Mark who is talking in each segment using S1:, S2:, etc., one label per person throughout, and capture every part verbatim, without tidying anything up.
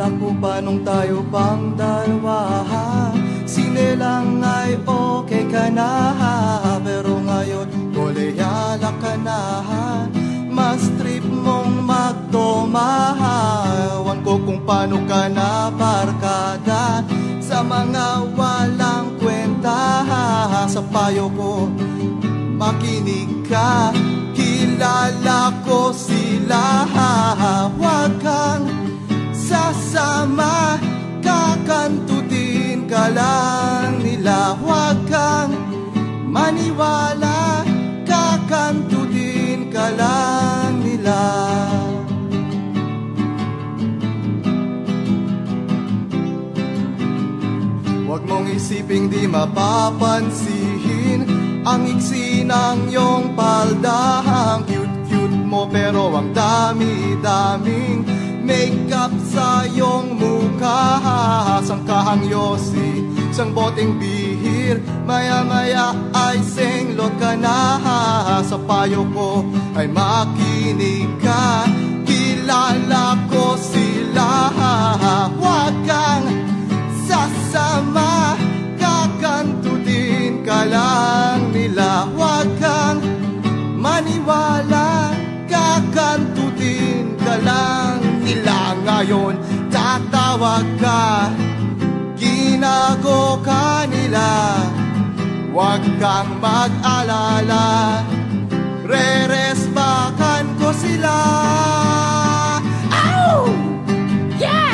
S1: Akala ko pa nung tayo pang dalawa, sinelang ay okay ka na. Pero ngayon, koleyala ka na. Mas trip mong magtoma. Ewan ko kung paano ka na barkada sa mga walang kwenta. Sa payo ko, makinig ka. Kilala ko sila. Huwag kang sasama, kakantutin ka lang nila. Huwag kang maniwala, kakantutin ka lang nila. Huwag mong isiping di mapapansin ang iksi ng iyong palda. Ang cute-cute mo pero ang dami-daming makeup sa iyong mukha. Sangkahang yosi, sang boteng bihir, maya-maya ay senglot ka na. Sa payo ko ay makinig ka. Kilala ko sila. Huwag kang sasama, kakantutin ka lang nila. Huwag kang maniwala, kakantutin ka lang nila. Ngayon tatawag ka, ginago ka nila. Huwag kang mag-alala, re-resbakan ko sila. Ow! Yeah!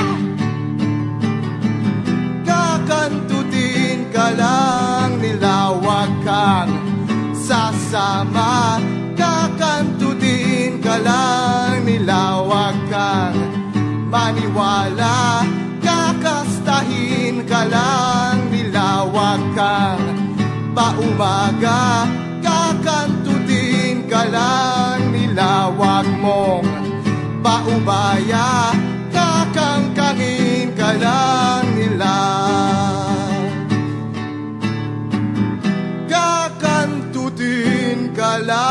S1: Kakantutin ka lang nila. Huwag kang sasama, kakantutin ka lang nila. Huwag kang maniwala, kakastahin ka lang nila. Huwag kang paumaga, kakantutin ka lang nila. Huwag mong paubaya, kakangkangin ka lang nila. Kakantutin ka lang